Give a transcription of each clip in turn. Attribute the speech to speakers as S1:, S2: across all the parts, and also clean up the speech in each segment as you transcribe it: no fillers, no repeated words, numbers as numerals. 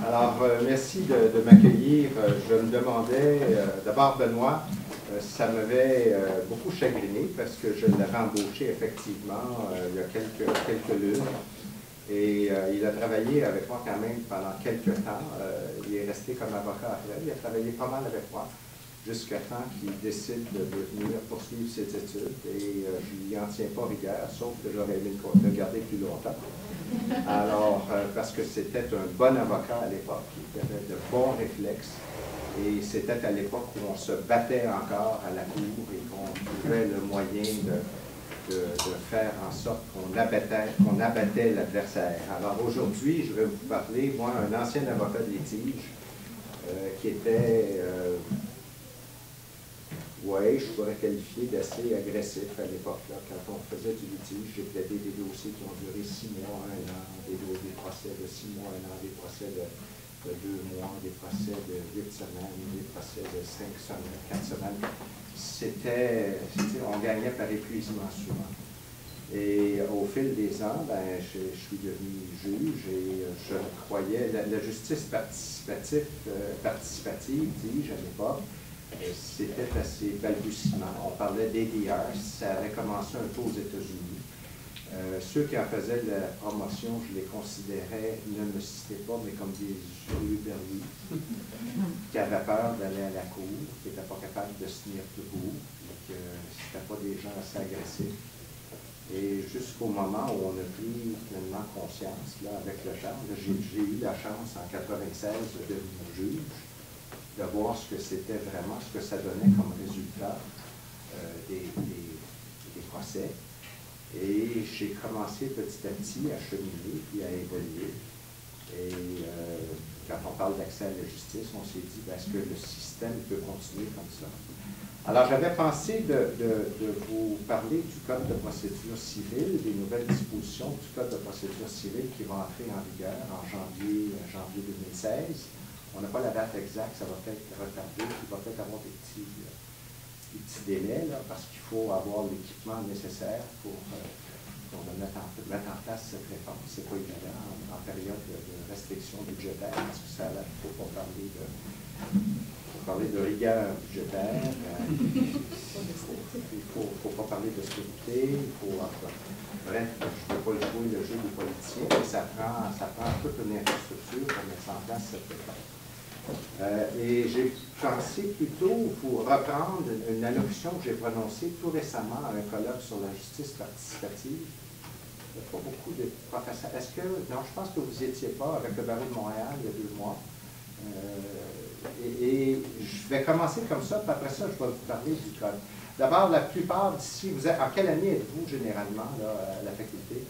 S1: Alors, merci de m'accueillir. Je me demandais, d'abord Benoît, ça m'avait beaucoup chagriné parce que je l'avais embauché effectivement il y a quelques lunes. Et il a travaillé avec moi quand même pendant quelques temps. Il est resté comme avocat après. Il a travaillé pas mal avec moi jusqu'à temps qu'il décide de venir poursuivre ses études. Et je n'y en tiens pas rigueur, sauf que j'aurais aimé le garder plus longtemps. Alors, parce que c'était un bon avocat à l'époque, il avait de bons réflexes, et c'était à l'époque où on se battait encore à la cour et qu'on trouvait le moyen de faire en sorte qu'on abattait l'adversaire. Alors aujourd'hui, je vais vous parler, moi, un ancien avocat de litige qui était, oui, je pourrais qualifier d'assez agressif à l'époque. Quand on faisait du litige, j'ai plaidé des dossiers qui ont duré 6 mois, 1 an, des procès de 6 mois, 1 an, des procès de 2 mois, des procès de 8 semaines, des procès de 5 semaines, 4 semaines. On gagnait par épuisement souvent. Et au fil des ans, ben, je suis devenu juge et je croyais, la justice participative, dis-je à l'époque, c'était assez balbutiement. On parlait d'ADR, ça avait commencé un peu aux États-Unis. Ceux qui en faisaient la promotion, je les considérais, ne me citaient pas, mais comme des hurluberlus, qui avaient peur d'aller à la cour, qui n'étaient pas capables de se tenir debout, et que ce n'étaient pas des gens assez agressifs. Et jusqu'au moment où on a pris pleinement conscience, là, avec le temps, j'ai eu la chance en 1996 de devenir juge, de voir ce que c'était vraiment, ce que ça donnait comme résultat des procès. Et j'ai commencé petit à petit à cheminer puis à évoluer. Et quand on parle d'accès à la justice, on s'est dit, est-ce que le système peut continuer comme ça? Alors, j'avais pensé de vous parler du Code de procédure civile, des nouvelles dispositions du Code de procédure civile qui vont entrer en vigueur en janvier 2016. On n'a pas la date exacte, ça va peut-être retarder, il va peut-être avoir des petits délais, là, parce qu'il faut avoir l'équipement nécessaire pour mettre en place cette réforme. Ce n'est pas évident en période de restriction budgétaire, parce que ça, il ne faut pas parler de rigueur budgétaire, il ne faut pas parler d'austérité, bref, je ne veux pas jouer le jeu des politiciens, mais ça prend toute une infrastructure pour mettre en place cette réforme. Et j'ai pensé plutôt pour reprendre une allocution que j'ai prononcée tout récemment à un colloque sur la justice participative. Il n'y a pas beaucoup de professeurs. Non, je pense que vous n'y étiez pas avec le barreau de Montréal il y a 2 mois. Et je vais commencer comme ça, puis après ça, je vais vous parler du code. D'abord, la plupart d'ici, en quelle année êtes-vous généralement là, à la faculté?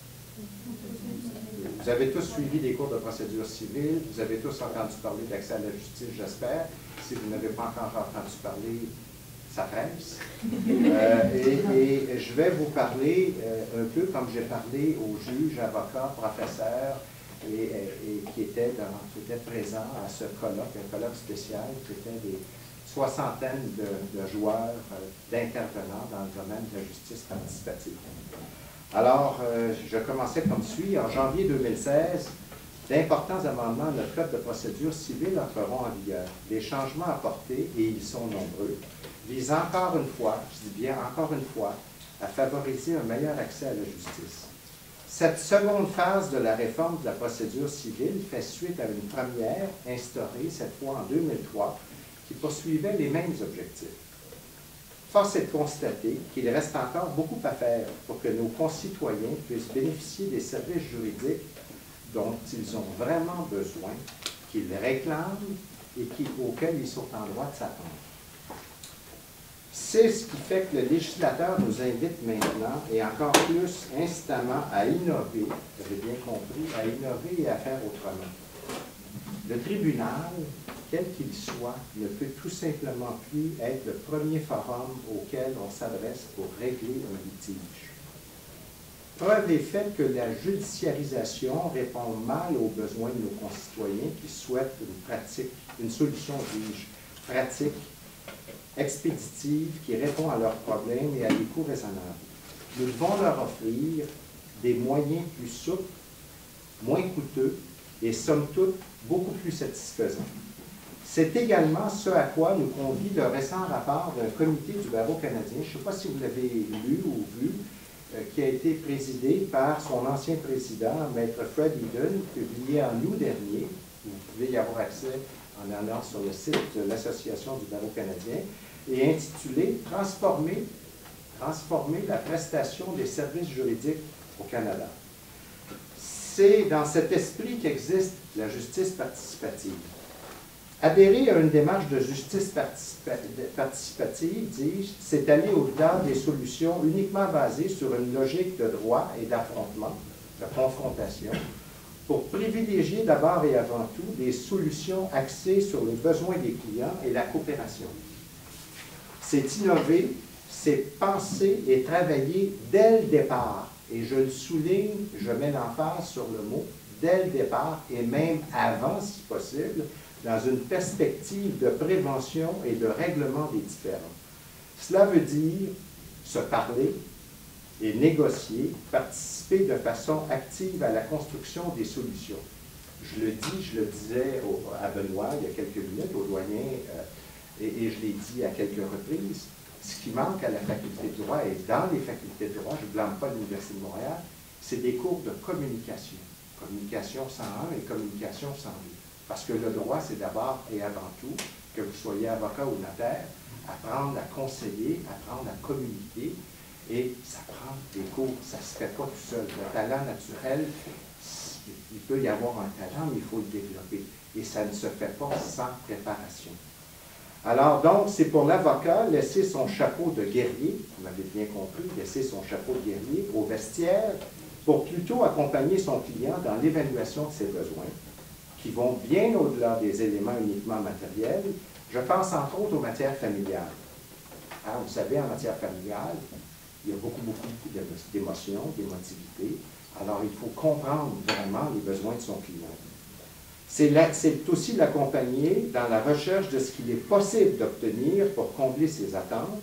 S1: Vous avez tous suivi des cours de procédure civile, vous avez tous entendu parler d'accès à la justice, j'espère. Si vous n'avez pas encore entendu parler, ça presse. Et je vais vous parler un peu comme j'ai parlé aux juges, avocats, professeurs, et qui étaient présents à ce colloque, un colloque spécial, qui était des soixantaines de joueurs, d'intervenants dans le domaine de la justice participative. Alors, je commençais comme suit. En janvier 2016, d'importants amendements à notre Code de procédure civile entreront en vigueur. Les changements apportés, et ils sont nombreux, visent encore une fois, je dis bien encore une fois, à favoriser un meilleur accès à la justice. Cette seconde phase de la réforme de la procédure civile fait suite à une première instaurée, cette fois en 2003, qui poursuivait les mêmes objectifs. Force est de constater qu'il reste encore beaucoup à faire pour que nos concitoyens puissent bénéficier des services juridiques dont ils ont vraiment besoin, qu'ils réclament et auxquels ils sont en droit de s'attendre. C'est ce qui fait que le législateur nous invite maintenant, et encore plus instamment, à innover, vous avez bien compris, à innover et à faire autrement. Le tribunal, quel qu'il soit, ne peut tout simplement plus être le premier forum auquel on s'adresse pour régler un litige. Preuve est faite que la judiciarisation répond mal aux besoins de nos concitoyens qui souhaitent une solution, dis-je, pratique, expéditive, qui répond à leurs problèmes et à des coûts raisonnables. Nous devons leur offrir des moyens plus souples, moins coûteux et somme toute beaucoup plus satisfaisant. C'est également ce à quoi nous convie le récent rapport d'un comité du barreau canadien, je ne sais pas si vous l'avez lu ou vu, qui a été présidé par son ancien président, Maître Fred Eden, publié en août dernier. Vous pouvez y avoir accès en allant sur le site de l'Association du barreau canadien, et intitulé « Transformer la prestation des services juridiques au Canada ». C'est dans cet esprit qu'existe la justice participative. Adhérer à une démarche de justice participative, dis-je, c'est aller au-delà des solutions uniquement basées sur une logique de droit et d'affrontement, de confrontation, pour privilégier d'abord et avant tout des solutions axées sur les besoins des clients et la coopération. C'est innover, c'est penser et travailler dès le départ, et je le souligne, je mets l'emphase sur le mot, dès le départ, et même avant si possible, dans une perspective de prévention et de règlement des différends. Cela veut dire se parler et négocier, participer de façon active à la construction des solutions. Je le disais à Benoît il y a quelques minutes, au doyen, et je l'ai dit à quelques reprises, ce qui manque à la faculté de droit et dans les facultés de droit, je ne blâme pas l'Université de Montréal, c'est des cours de communication. Communication 101 et communication 102. Parce que le droit, c'est d'abord et avant tout, que vous soyez avocat ou notaire, apprendre à conseiller, apprendre à communiquer, et ça prend des cours, ça ne se fait pas tout seul. Le talent naturel, il peut y avoir un talent, mais il faut le développer. Et ça ne se fait pas sans préparation. Alors donc, c'est pour l'avocat laisser son chapeau de guerrier, vous m'avez bien compris, laisser son chapeau de guerrier au vestiaire pour plutôt accompagner son client dans l'évaluation de ses besoins, qui vont bien au-delà des éléments uniquement matériels. Je pense entre autres aux matières familiales. Alors, vous savez, en matière familiale, il y a beaucoup d'émotions, d'émotivité. Alors, il faut comprendre vraiment les besoins de son client. C'est aussi l'accompagner dans la recherche de ce qu'il est possible d'obtenir pour combler ses attentes,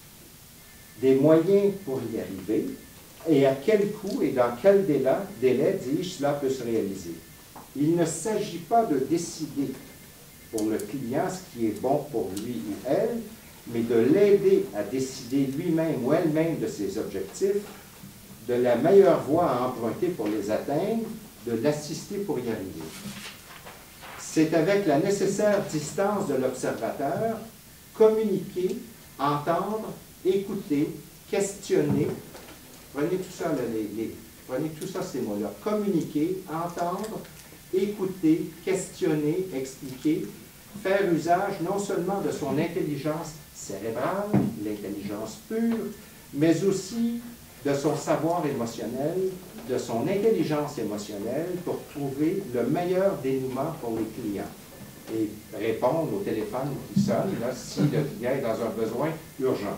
S1: des moyens pour y arriver, et à quel coût et dans quel délai, dis-je, cela peut se réaliser. Il ne s'agit pas de décider pour le client ce qui est bon pour lui ou elle, mais de l'aider à décider lui-même ou elle-même de ses objectifs, de la meilleure voie à emprunter pour les atteindre, de l'assister pour y arriver. C'est avec la nécessaire distance de l'observateur, communiquer, entendre, écouter, questionner. Prenez tout ça, prenez tout ça, ces mots-là. Communiquer, entendre, écouter, questionner, expliquer, faire usage non seulement de son intelligence cérébrale, l'intelligence pure, mais aussi de son savoir émotionnel, de son intelligence émotionnelle pour trouver le meilleur dénouement pour les clients et répondre au téléphone qui sonne là, si le client est dans un besoin urgent.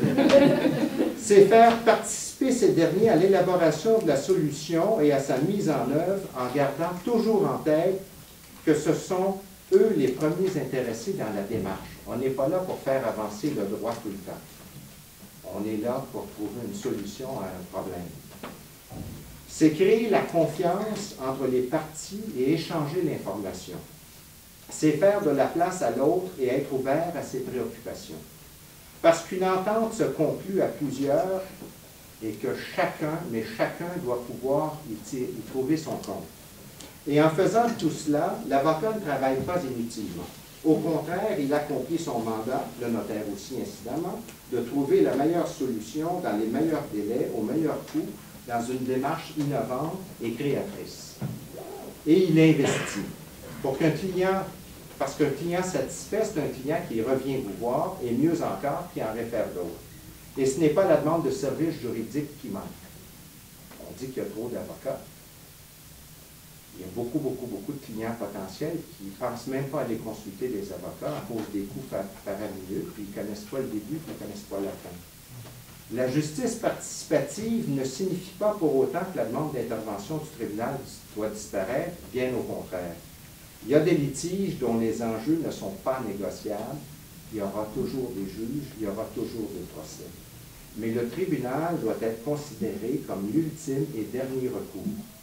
S1: C'est faire participer ces derniers à l'élaboration de la solution et à sa mise en œuvre en gardant toujours en tête que ce sont eux les premiers intéressés dans la démarche. On n'est pas là pour faire avancer le droit tout le temps. On est là pour trouver une solution à un problème. C'est créer la confiance entre les parties et échanger l'information. C'est faire de la place à l'autre et être ouvert à ses préoccupations. Parce qu'une entente se conclut à plusieurs et que chacun doit pouvoir y trouver son compte. Et en faisant tout cela, l'avocat ne travaille pas inutilement. Au contraire, il accomplit son mandat, le notaire aussi incidemment, de trouver la meilleure solution dans les meilleurs délais, au meilleur coût, dans une démarche innovante et créatrice. Et il investit pour qu'un client, parce qu'un client satisfait, c'est un client qui revient vous voir, et mieux encore, qui en réfère d'autres. Et ce n'est pas la demande de services juridiques qui manque. On dit qu'il y a trop d'avocats. Il y a beaucoup de clients potentiels qui ne pensent même pas aller consulter les avocats à cause des coûts faramineux, puis ils ne connaissent pas le début, puis ils ne connaissent pas la fin. La justice participative ne signifie pas pour autant que la demande d'intervention du tribunal doit disparaître, bien au contraire. Il y a des litiges dont les enjeux ne sont pas négociables, il y aura toujours des juges, il y aura toujours des procès. Mais le tribunal doit être considéré comme l'ultime et dernier recours.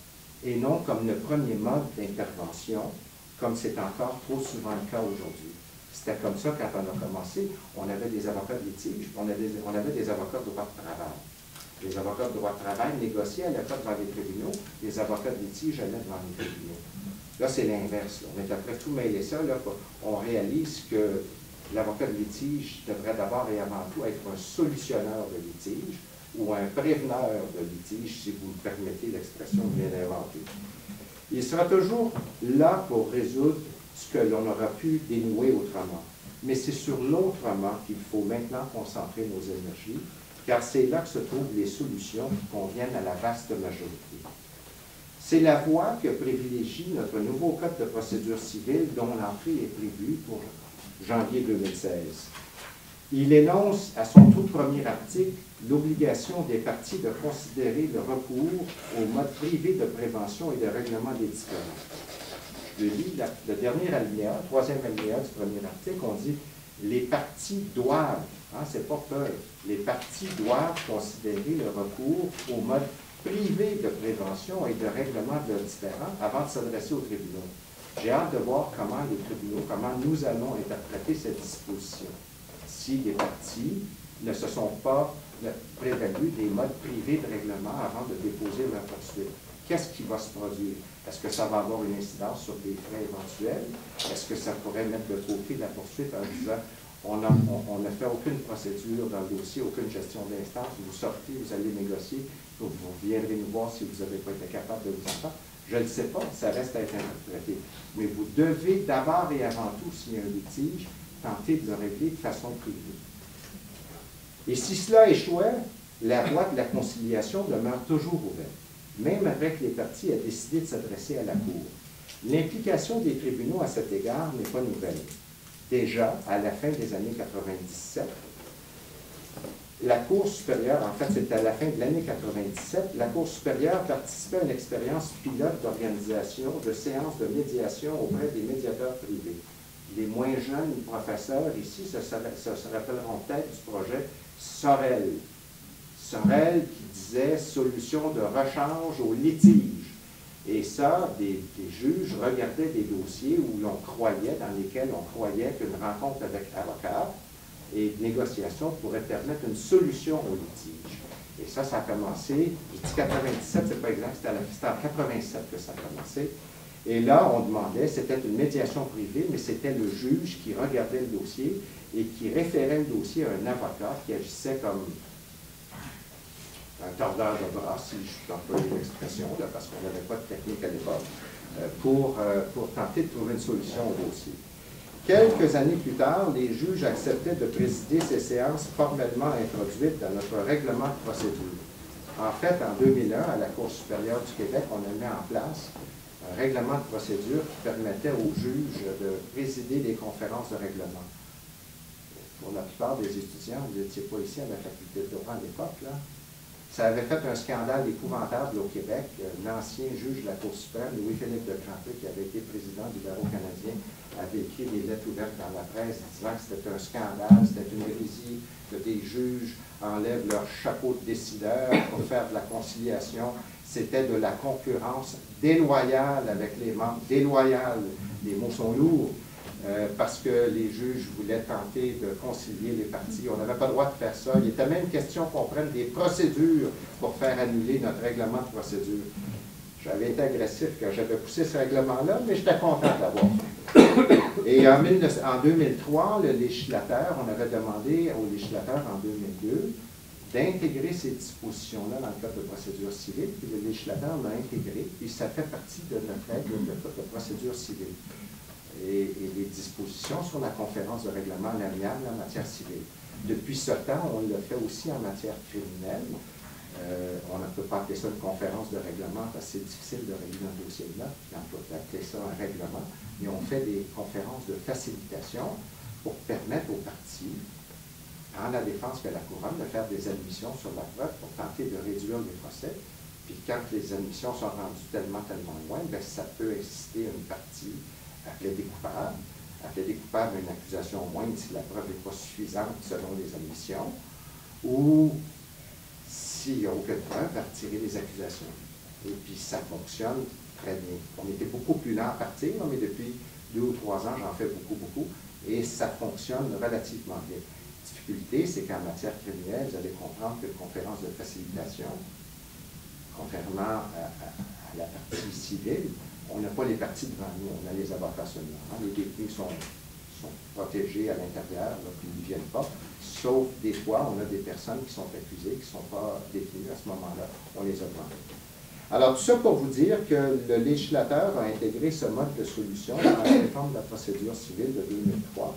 S1: et non comme le premier mode d'intervention, comme c'est encore trop souvent le cas aujourd'hui. C'était comme ça quand on a commencé. On avait des avocats de litige, on avait des avocats de droit de travail. Les avocats de droit de travail négociaient, allaient pas devant les tribunaux, les avocats de litige allaient devant les tribunaux. Là, c'est l'inverse. On est après tout mêlé ça, là, on réalise que l'avocat de litige devrait d'abord et avant tout être un solutionneur de litige ou un préveneur de litige, si vous me permettez l'expression bien inventée. Il sera toujours là pour résoudre ce que l'on aura pu dénouer autrement. Mais c'est sur l'autrement qu'il faut maintenant concentrer nos énergies, car c'est là que se trouvent les solutions qui conviennent à la vaste majorité. C'est la voie que privilégie notre nouveau Code de procédure civile dont l'entrée est prévue pour janvier 2016. Il énonce à son tout premier article l'obligation des parties de considérer le recours au mode privé de prévention et de règlement des différends. Je lis le dernier alinéa, troisième alinéa du premier article, on dit « Les parties doivent », c'est pas peur, les parties doivent considérer le recours au mode privé de prévention et de règlement de différends avant de s'adresser aux tribunaux. J'ai hâte de voir comment les tribunaux, comment nous allons interpréter cette disposition. Si les parties ne se sont pas prévalues des modes privés de règlement avant de déposer leur poursuite. Qu'est-ce qui va se produire? Est-ce que ça va avoir une incidence sur des frais éventuels? Est-ce que ça pourrait mettre de côté la poursuite en disant on n'a fait aucune procédure dans le dossier, aucune gestion d'instance, vous sortez, vous allez négocier, vous viendrez nous voir si vous n'avez pas été capable de vous en faire. Je ne sais pas, ça reste à être interprété. Mais vous devez d'abord et avant tout, s'il y a un litige, tenter de le régler de façon privée. Et si cela échouait, la voie de la conciliation demeure toujours ouverte, même après que les parties aient décidé de s'adresser à la Cour. L'implication des tribunaux à cet égard n'est pas nouvelle. Déjà, à la fin des années 97, la Cour supérieure, en fait, c'était à la fin de l'année 97, la Cour supérieure participait à une expérience pilote d'organisation de séances de médiation auprès des médiateurs privés. Les moins jeunes professeurs ici se rappelleront peut-être du projet Sorel. Sorel qui disait « solution de rechange au litige ». Et ça, des juges regardaient des dossiers où l'on croyait, dans lesquels on croyait qu'une rencontre avec l'avocat et négociation pourrait permettre une solution au litige. Et ça a commencé, je dis 97, c'est pas exact, c'était en 87 que ça a commencé. Et là, on demandait, c'était une médiation privée, mais c'était le juge qui regardait le dossier et qui référait le dossier à un avocat qui agissait comme un tordeur de bras, si je peux employer l'expression, parce qu'on n'avait pas de technique à l'époque, pour tenter de trouver une solution au dossier. Quelques années plus tard, les juges acceptaient de présider ces séances formellement introduites dans notre règlement de procédure. En fait, en 2001, à la Cour supérieure du Québec, on a mis en place un règlement de procédure qui permettait aux juges de présider les conférences de règlement. Pour la plupart des étudiants, vous n'étiez pas ici à la faculté de droit à l'époque, là. Ça avait fait un scandale épouvantable au Québec. L'ancien juge de la Cour suprême, Louis-Philippe de Crampé, qui avait été président du barreau canadien, avait écrit des lettres ouvertes dans la presse disant que c'était un scandale, c'était une hérésie, que des juges enlèvent leur chapeau de décideur pour faire de la conciliation. C'était de la concurrence déloyale avec les membres. Déloyale, les mots sont lourds. Parce que les juges voulaient tenter de concilier les parties. On n'avait pas le droit de faire ça. Il était même question qu'on prenne des procédures pour faire annuler notre règlement de procédure. J'avais été agressif quand j'avais poussé ce règlement-là, mais j'étais content de l'avoir fait. Et en 2003, le législateur, on avait demandé au législateur en 2002 d'intégrer ces dispositions-là dans le Code de procédure civile, puis le législateur l'a intégré, puis ça fait partie de notre règle de Code de procédure civile. Et les dispositions sur la conférence de règlement à l'amiable en matière civile. Depuis ce temps, on le fait aussi en matière criminelle. On ne peut pas appeler ça une conférence de règlement parce que c'est difficile de régler un dossier de note, puis on peut appeler ça un règlement. Mais on fait des conférences de facilitation pour permettre aux parties, en la défense que la couronne, de faire des admissions sur la preuve pour tenter de réduire les procès. Puis quand les admissions sont rendues tellement loin, bien, ça peut inciter une partie à plaider coupable à une accusation moindre si la preuve n'est pas suffisante selon les admissions, ou s'il n'y a aucune preuve, à retirer les accusations. Et puis ça fonctionne très bien. On était beaucoup plus lent à partir, mais depuis 2 ou 3 ans, j'en fais beaucoup, et ça fonctionne relativement bien. La difficulté, c'est qu'en matière criminelle, vous allez comprendre que conférence de facilitation, contrairement à la partie civile, on n'a pas les parties devant nous, on a les avocats seulement. Les détenus sont protégés à l'intérieur, puis ils ne viennent pas, sauf des fois, on a des personnes qui sont accusées, qui ne sont pas détenues à ce moment-là, on les a demandées. Alors, tout ça pour vous dire que le législateur a intégré ce mode de solution dans la réforme de la procédure civile de 2003.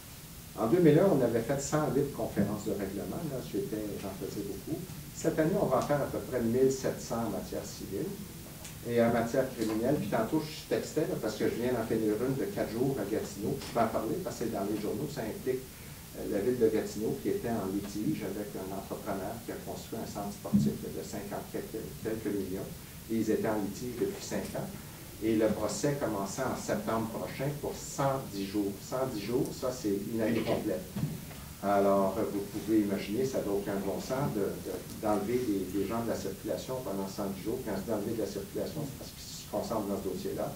S1: En 2001, on avait fait 108 conférences de règlement, là, j'en faisais beaucoup. Cette année, on va en faire à peu près 1700 en matière civile. Et en matière criminelle, puis tantôt, je textais, là, parce que je viens d'en finir une de 4 jours à Gatineau. Je peux en parler parce que c'est dans les journaux, ça implique la ville de Gatineau qui était en litige avec un entrepreneur qui a construit un centre sportif de 50 quelques millions. Et ils étaient en litige depuis 5 ans. Et le procès commençait en septembre prochain pour 110 jours. 110 jours, ça, c'est une année complète. Alors, vous pouvez imaginer, ça n'a aucun bon sens d'enlever des gens de la circulation pendant 110 jours. Quand c'est d'enlever de la circulation, c'est parce qu'ils se concentrent dans ce dossier-là.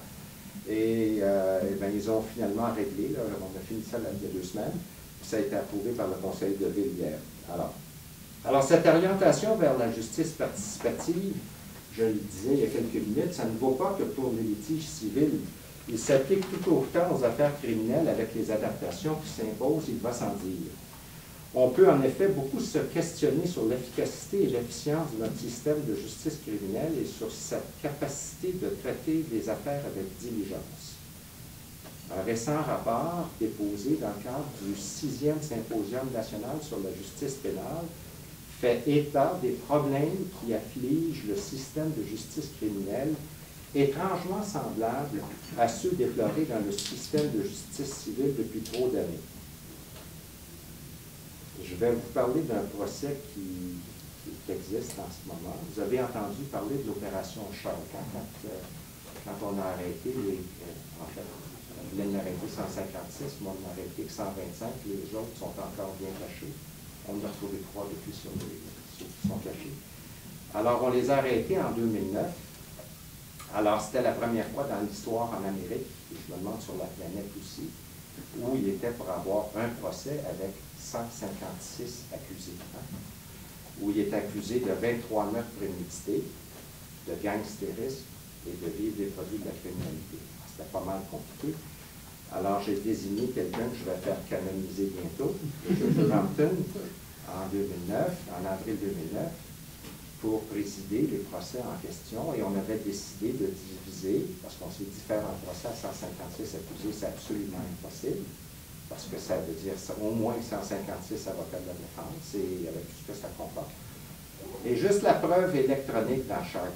S1: Et bien, ils ont finalement réglé. Là, on a fini ça il y a 2 semaines. Ça a été approuvé par le Conseil de ville hier. Alors, cette orientation vers la justice participative, je le disais il y a quelques minutes, ça ne vaut pas que pour les litiges civils. Il s'applique tout autant aux affaires criminelles avec les adaptations qui s'imposent, il va sans dire. On peut en effet beaucoup se questionner sur l'efficacité et l'efficience de notre système de justice criminelle et sur sa capacité de traiter des affaires avec diligence. Un récent rapport déposé dans le cadre du 6e Symposium national sur la justice pénale fait état des problèmes qui affligent le système de justice criminelle, étrangement semblables à ceux déplorés dans le système de justice civile depuis trop d'années. Je vais vous parler d'un procès qui existe en ce moment. Vous avez entendu parler de l'opération Shark, quand on a arrêté, en fait, on voulait en arrêter 156, mais on a arrêté que 125, les autres sont encore bien cachés. On en a retrouvé 3 depuis sur ceux qui sont cachés. Alors, on les a arrêtés en 2009. Alors, c'était la première fois dans l'histoire en Amérique, et je me demande sur la planète aussi, où il était pour avoir un procès avec 156 accusés, où il est accusé de 23 meurtres prémédités, de gangstérisme et de vivre des produits de la criminalité. C'était pas mal compliqué. Alors, j'ai désigné quelqu'un que je vais faire canoniser bientôt, le juge Rampton, en 2009, en avril 2009, pour présider les procès en question, et on avait décidé de diviser, parce qu'on s'est dit faire un procès à 156 accusés, c'est absolument impossible, parce que ça veut dire au moins 156 avocats de la défense, et avec tout ce que ça comporte. Et juste la preuve électronique dans Shark.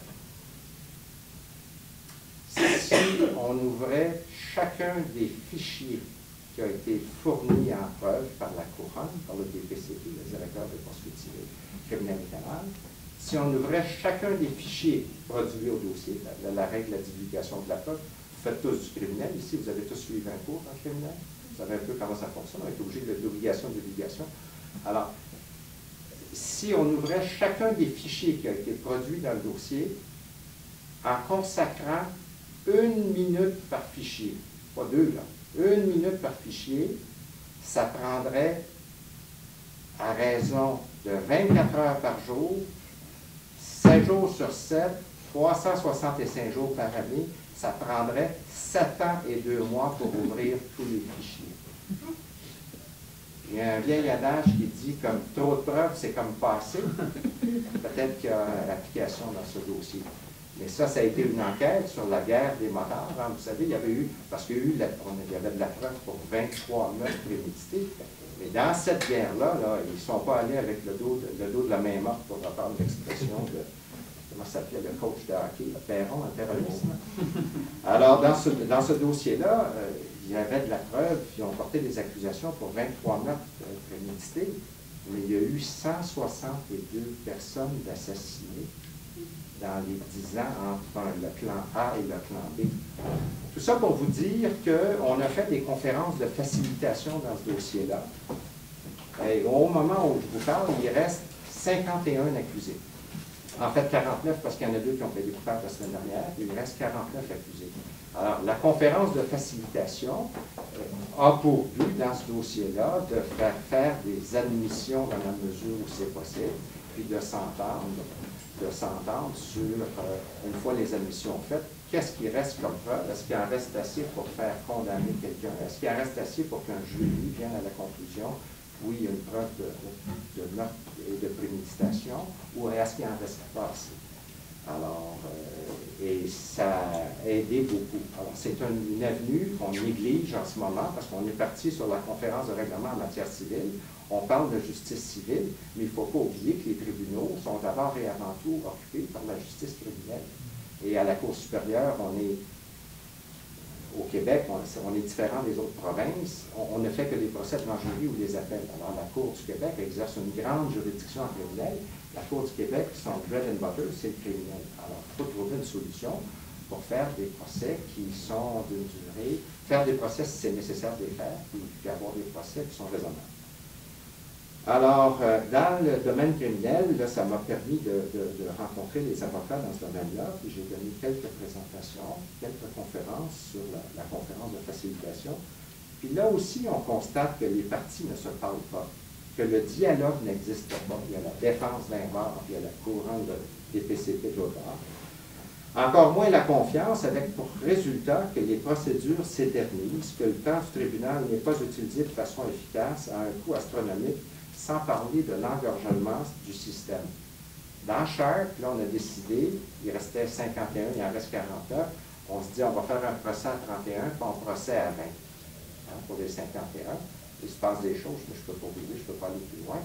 S1: Si on ouvrait chacun des fichiers qui ont été fournis en preuve par la Couronne, par le DPCP, le directeur des poursuites civiles criminelles et pénales, si on ouvrait chacun des fichiers produits au dossier, la règle de la divulgation de la preuve, vous faites tous du criminel, ici vous avez tous suivi un cours en criminel, vous savez un peu comment ça fonctionne, on est obligé de l'obligation de divulgation. Alors, si on ouvrait chacun des fichiers qui ont été produits dans le dossier, en consacrant 1 minute par fichier, pas 2 là, 1 minute par fichier, ça prendrait à raison de 24 heures par jour, 7 jours sur 7, 365 jours par année, ça prendrait 7 ans et 2 mois pour ouvrir tous les fichiers. Il y a un vieil adage qui dit comme trop de preuves, c'est comme pas assez. Peut-être qu'il y a l'application dans ce dossier. Mais ça a été une enquête sur la guerre des motards. Hein. Vous savez, il y avait eu, parce qu'il y avait de la preuve pour 23 meurtres prémédités. Mais dans cette guerre-là, là, ils ne sont pas allés avec le dos de la main morte, pour reprendre l'expression de, comment s'appelait le coach de hockey, le Perron, un terrorisme. Alors, dans ce dossier-là, il y avait de la preuve, ils ont porté des accusations pour 23 meurtres prémédités, mais il y a eu 162 personnes assassinées dans les 10 ans entre le clan A et le clan B. Tout ça pour vous dire qu'on a fait des conférences de facilitation dans ce dossier-là. Et au moment où je vous parle, il reste 51 accusés. En fait, 49 parce qu'il y en a 2 qui ont plaidé coupable la semaine dernière, il reste 49 accusés. Alors, la conférence de facilitation a pour but, dans ce dossier-là, de faire des admissions dans la mesure où c'est possible, puis de s'entendre sur, une fois les admissions faites, qu'est-ce qui reste comme preuve? Est-ce qu'il en reste assez pour faire condamner quelqu'un? Est-ce qu'il en reste assez pour qu'un jury vienne à la conclusion, oui, il y a une preuve de meurtre et de préméditation, ou est-ce qu'il en reste pas assez? Alors, et ça a aidé beaucoup. Alors, c'est une avenue qu'on néglige en ce moment parce qu'on est parti sur la conférence de règlement en matière civile. On parle de justice civile, mais il ne faut pas oublier que les tribunaux sont d'abord et avant tout occupés par la justice criminelle. Et à la Cour supérieure, on est, au Québec, on est différent des autres provinces. On ne fait que des procès devant jury ou des appels. Alors, la Cour du Québec exerce une grande juridiction en criminel. La Cour du Québec, son bread and butter, c'est le criminel. Alors, il faut trouver une solution pour faire des procès qui sont d'une durée, faire des procès si c'est nécessaire de les faire, puis avoir des procès qui sont raisonnables. Alors, dans le domaine criminel, là, ça m'a permis de rencontrer les avocats dans ce domaine-là, puis j'ai donné quelques présentations, quelques conférences sur la conférence de facilitation. Puis là aussi, on constate que les parties ne se parlent pas, que le dialogue n'existe pas. Il y a la défense d'un bord, puis il y a la couronne des PCP de l'autre bord. Encore moins la confiance, avec pour résultat que les procédures s'éternisent, que le temps du tribunal n'est pas utilisé de façon efficace à un coût astronomique, sans parler de l'engorgement du système. Dans Sharp, là, on a décidé, il restait 51, il en reste 49, on se dit on va faire un procès à 31, puis un procès à 20, hein, pour les 51. Il se passe des choses, mais je ne peux pas oublier, je ne peux pas aller plus loin.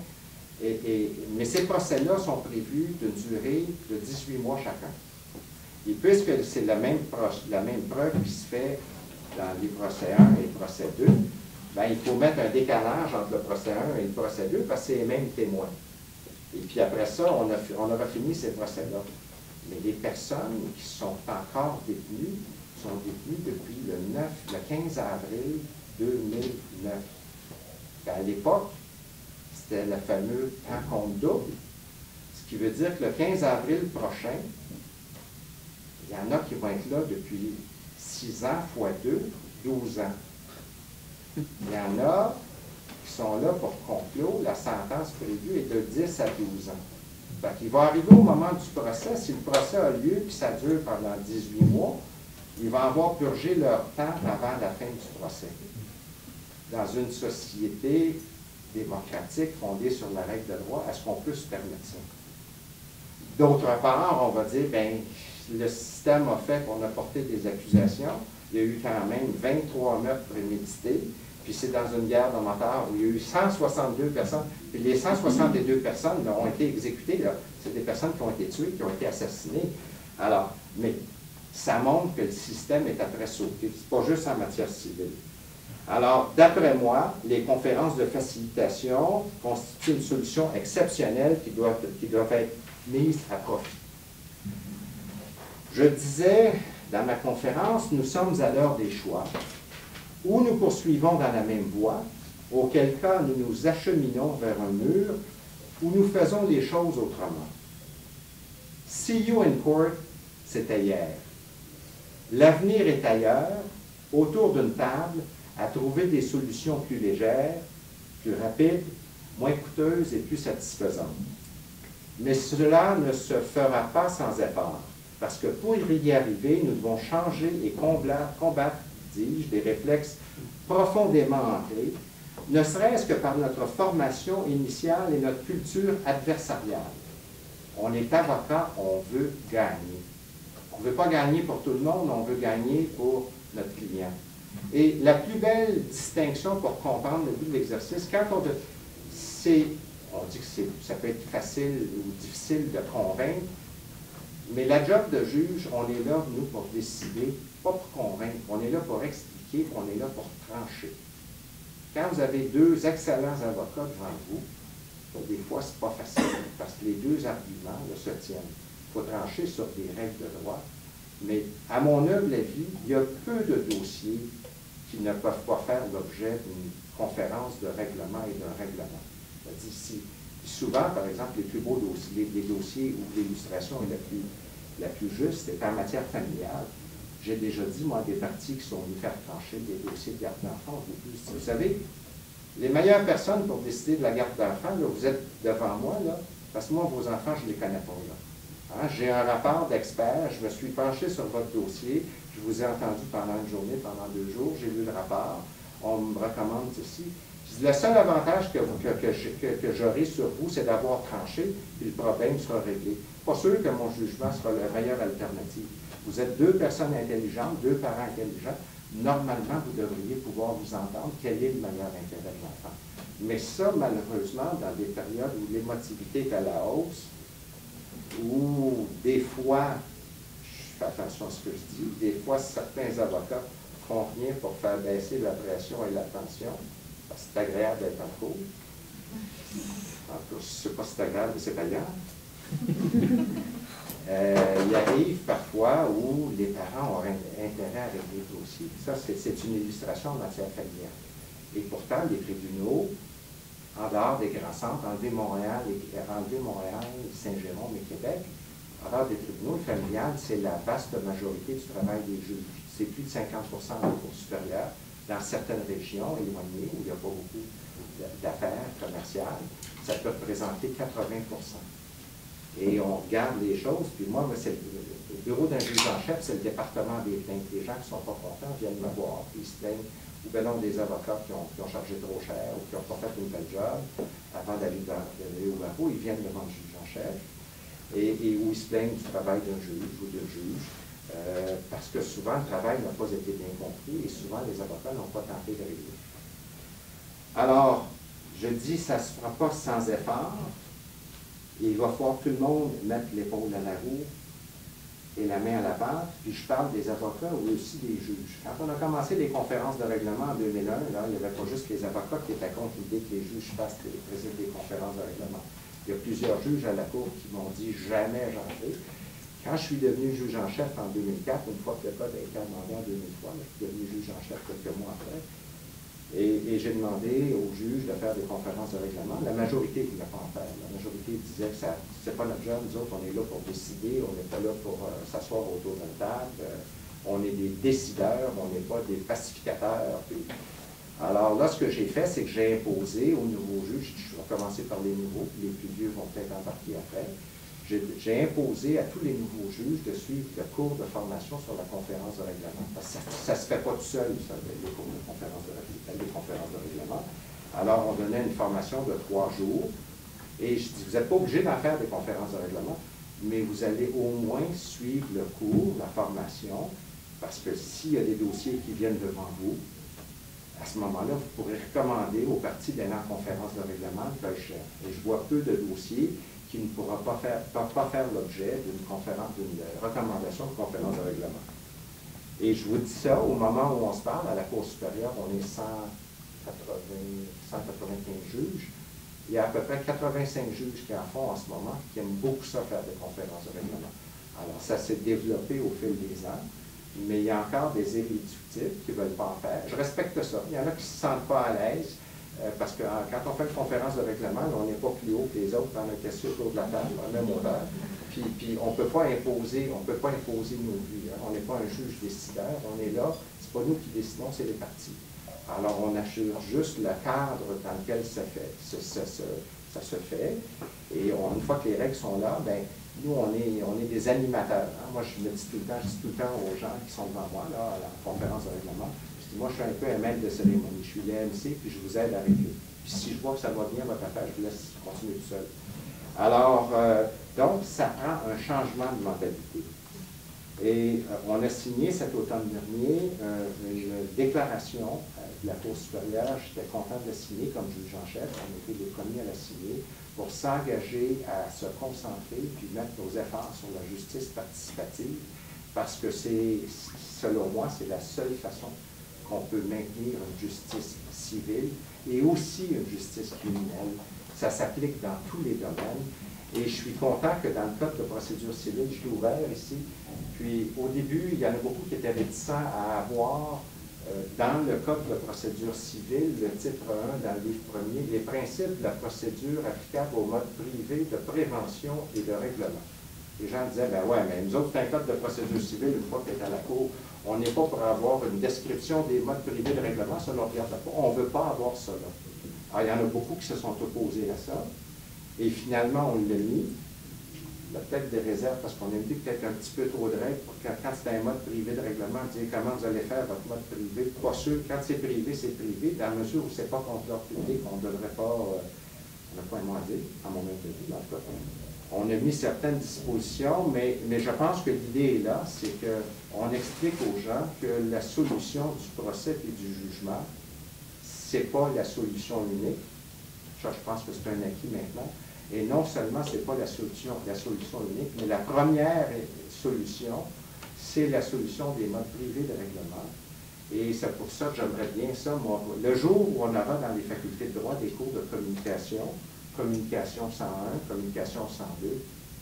S1: Mais ces procès-là sont prévus d'une durée de 18 mois chacun. Et puisque c'est la même preuve qui se fait dans les procès 1 et le procès 2, ben, il faut mettre un décalage entre le procès 1 et le procès 2 parce que c'est les mêmes témoins. Et puis après ça, on aura fini ces procès-là. Mais les personnes qui sont encore détenues sont détenues depuis le 15 avril 2009. Ben, à l'époque, c'était le fameux temps compte double, ce qui veut dire que le 15 avril prochain, il y en a qui vont être là depuis 6 ans fois 2, 12 ans. Il y en a qui sont là pour conclure. La sentence prévue est de 10 à 12 ans. Fait qu'il va arriver au moment du procès, si le procès a lieu et ça dure pendant 18 mois, ils vont avoir purgé leur temps avant la fin du procès. Dans une société démocratique fondée sur la règle de droit, est-ce qu'on peut se permettre ça? D'autre part, on va dire, bien, le système a fait qu'on a porté des accusations. Il y a eu quand même 23 meurtres prémédités, puis c'est dans une guerre de motards où il y a eu 162 personnes, puis les 162 personnes là, ont été exécutées, c'est des personnes qui ont été tuées, qui ont été assassinées. Alors, mais ça montre que le système est après sauté, c'est pas juste en matière civile. Alors, d'après moi, les conférences de facilitation constituent une solution exceptionnelle qui doivent être mises à profit. Je disais dans ma conférence, nous sommes à l'heure des choix, ou nous poursuivons dans la même voie, auquel cas nous nous acheminons vers un mur, ou nous faisons les choses autrement. See you in court, c'était hier. L'avenir est ailleurs, autour d'une table, à trouver des solutions plus légères, plus rapides, moins coûteuses et plus satisfaisantes. Mais cela ne se fera pas sans effort. Parce que pour y arriver, nous devons changer et combattre, dis-je, des réflexes profondément ancrés, ne serait-ce que par notre formation initiale et notre culture adversariale. On est avocat, on veut gagner. On ne veut pas gagner pour tout le monde, on veut gagner pour notre client. Et la plus belle distinction pour comprendre le but de l'exercice, quand on dit que ça peut être facile ou difficile de convaincre, mais la job de juge, on est là, nous, pour décider, pas pour convaincre, on est là pour expliquer, on est là pour trancher. Quand vous avez deux excellents avocats devant vous, des fois, c'est pas facile, parce que les deux arguments là, se tiennent. Il faut trancher sur des règles de droit, mais à mon humble avis, il y a peu de dossiers qui ne peuvent pas faire l'objet d'une conférence de règlement et d'un règlement. C'est-à-dire, Puis souvent, par exemple, les plus beaux dossiers, les dossiers où l'illustration est la plus juste est en matière familiale. J'ai déjà dit, moi, des parties qui sont venues faire trancher des dossiers de garde d'enfants. Vous savez, les meilleures personnes pour décider de la garde d'enfants, vous êtes devant moi, là, parce que moi, vos enfants, je ne les connais pas. Là. Hein, j'ai un rapport d'expert, je me suis penché sur votre dossier, je vous ai entendu pendant une journée, pendant 2 jours, j'ai lu le rapport, on me recommande ceci. Le seul avantage que j'aurai sur vous, c'est d'avoir tranché, et le problème sera réglé. Pas sûr que mon jugement sera la meilleure alternative. Vous êtes 2 personnes intelligentes, 2 parents intelligents. Normalement, vous devriez pouvoir vous entendre quel est le meilleur intérêt de l'enfant. Mais ça, malheureusement, dans des périodes où l'émotivité est à la hausse, où des fois, je fais attention à ce que je dis, des fois, certains avocats font rien pour faire baisser la pression et la tension, parce que c'est agréable d'être en cours. En plus, je ne sais pas si c'est agréable, mais c'est payant. Il arrive parfois où les parents ont intérêt à régler le dossier. Ça, c'est une illustration en matière familiale. Et pourtant, les tribunaux, en dehors des grands centres, enlever Montréal, Saint-Jérôme et Québec, en dehors des tribunaux, le familial, c'est la vaste majorité du travail des juges. C'est plus de 50% de la Cour supérieure. Dans certaines régions éloignées, où il n'y a pas beaucoup d'affaires commerciales, ça peut représenter 80%. Et on regarde les choses, puis moi c'est le bureau d'un juge en chef, c'est le département des plaintes. Les gens qui ne sont pas contents viennent me voir, puis ils se plaignent, ou bien non, des avocats qui ont chargé trop cher, ou qui n'ont pas fait une belle job, avant d'aller au barreau, ils viennent devant le juge en chef, et où ils se plaignent du travail d'un juge ou de juge, parce que souvent le travail n'a pas été bien compris, et souvent les avocats n'ont pas tenté de régler. Alors, je dis, ça ne se fera pas sans effort. Il va falloir que tout le monde mette l'épaule à la roue et la main à la pâte. Puis je parle des avocats ou aussi des juges. Quand on a commencé les conférences de règlement en 2001, là, il n'y avait pas juste les avocats qui étaient contre l'idée que les juges président des conférences de règlement. Il y a plusieurs juges à la Cour qui m'ont dit « jamais j'en ferai ». Quand je suis devenu juge en chef en 2004, une fois que le code a été amendé en 2003, je suis devenu juge en chef quelques mois après, et j'ai demandé aux juges de faire des conférences de règlement. La majorité ne voulait pas en faire. La majorité disait que ce n'est pas notre job. Nous autres, on est là pour décider. On n'est pas là pour s'asseoir autour d'une table. On est des décideurs. On n'est pas des pacificateurs. Alors là, ce que j'ai fait, c'est que j'ai imposé aux nouveaux juges, je vais commencer par les nouveaux, puis les plus vieux vont peut-être embarquer après. J'ai imposé à tous les nouveaux juges de suivre le cours de formation sur la conférence de règlement. Parce que ça ne se fait pas tout seul, ça, les cours de conférence de règlement. Alors, on donnait une formation de 3 jours. Et je dis, vous n'êtes pas obligé d'en faire des conférences de règlement, mais vous allez au moins suivre le cours, la formation, parce que s'il y a des dossiers qui viennent devant vous, à ce moment-là, vous pourrez recommander aux parties d'aller en conférence de règlement le cas échéant. Et je vois peu de dossiers qui ne pourra pas faire l'objet d'une recommandation de conférence de règlement. Et je vous dis ça, au moment où on se parle, à la Cour supérieure, on est 195 juges. Il y a à peu près 85 juges qui en font en ce moment, qui aiment beaucoup ça, faire des conférences de règlement. Alors, ça s'est développé au fil des ans, mais il y a encore des irréductibles qui ne veulent pas en faire. Je respecte ça. Il y en a qui ne se sentent pas à l'aise. Parce que quand on fait une conférence de règlement, on n'est pas plus haut que les autres, on est assis autour de la table, à la même hauteur. Puis on ne peut pas imposer nos vues. Hein. On n'est pas un juge décideur, on est là, c'est pas nous qui décidons, c'est les parties. Alors on assure juste le cadre dans lequel ça se fait. Et une fois que les règles sont là, ben, nous on est des animateurs. Hein. Moi je dis tout le temps aux gens qui sont devant moi là, à la conférence de règlement. Moi, je suis un peu un maître de cérémonie. Je suis l'AMC, puis je vous aide à régler. Puis si je vois que ça va bien, votre affaire, je vous laisse continuer tout seul. Alors, donc, ça prend un changement de mentalité. Et on a signé cet automne dernier une déclaration de la Cour supérieure. J'étais content de la signer comme juge en chef. On était les premiers à la signer pour s'engager à se concentrer puis mettre nos efforts sur la justice participative parce que c'est, selon moi, c'est la seule façon qu'on peut maintenir une justice civile et aussi une justice criminelle. Ça s'applique dans tous les domaines. Et je suis content que dans le code de procédure civile, je l'ai ouvert ici. Puis au début, il y en a beaucoup qui étaient réticents à avoir Dans le Code de procédure civile, le titre 1, dans le livre premier, les principes de la procédure applicable au mode privé de prévention et de règlement. Les gens disaient, ben ouais, mais nous autres, c'est un code de procédure civile, une fois qu'on est à la cour, on n'est pas pour avoir une description des modes privés de règlement, ça ne regarde pas. On ne veut pas avoir ça là. Alors, il y en a beaucoup qui se sont opposés à ça, et finalement, on l'a mis. Il y a peut-être des réserves parce qu'on a mis peut-être un petit peu trop de règles pour quand c'est un mode privé de règlement, dire comment vous allez faire votre mode privé. Pas sûr, quand c'est privé, c'est privé. Dans la mesure où c'est pas contre l'ordre public, on ne devrait pas, on n'a pas un mot à dire, à mon avis. En tout cas, on a mis certaines dispositions, mais je pense que l'idée est là, c'est qu'on explique aux gens que la solution du procès et du jugement, c'est pas la solution unique. Ça, je pense que c'est un acquis maintenant. Et non seulement ce n'est pas la solution unique, mais la première solution, c'est la solution des modes privés de règlement. Et c'est pour ça que j'aimerais bien ça, moi. Le jour où on aura dans les facultés de droit des cours de communication 101, communication 102,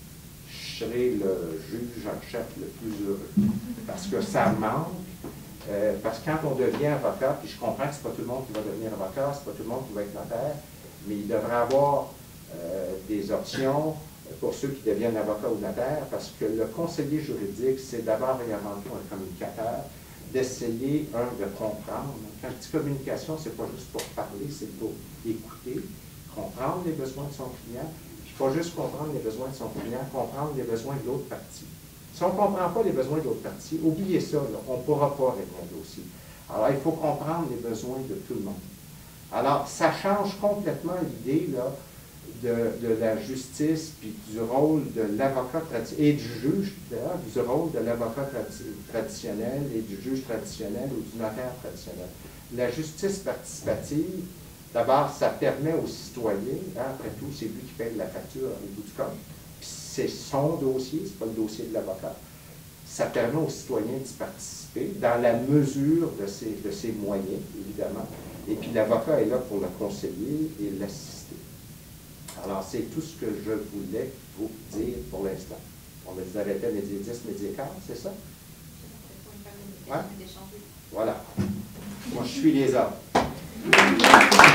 S1: je serai le juge en chef le plus heureux. Parce que ça manque. Parce que quand on devient avocat, puis je comprends que ce n'est pas tout le monde qui va devenir avocat, ce n'est pas tout le monde qui va être notaire, mais il devrait avoir des options pour ceux qui deviennent avocats ou notaires, parce que le conseiller juridique, c'est d'abord et avant tout un communicateur, d'essayer, de comprendre. Quand je dis communication, ce n'est pas juste pour parler, c'est pour écouter, comprendre les besoins de son client, puis pas juste comprendre les besoins de son client, comprendre les besoins de l'autre partie. Si on ne comprend pas les besoins de l'autre partie, oubliez ça, là, on ne pourra pas répondre aussi. Alors, il faut comprendre les besoins de tout le monde. Alors, ça change complètement l'idée, là, de la justice, puis du rôle de l'avocat et du juge, du rôle de l'avocat traditionnel et du juge traditionnel ou du notaire traditionnel. La justice participative, d'abord, ça permet aux citoyens, après tout, c'est lui qui paye la facture au bout du compte, puis c'est son dossier, c'est pas le dossier de l'avocat. Ça permet aux citoyens d'y participer dans la mesure de ses moyens, évidemment. Et puis l'avocat est là pour le conseiller et l'assister. Alors, c'est tout ce que je voulais vous dire pour l'instant. On va vous arrêter à midi 10, midi 15, c'est ça? Ouais? Voilà. Moi, je suis les autres.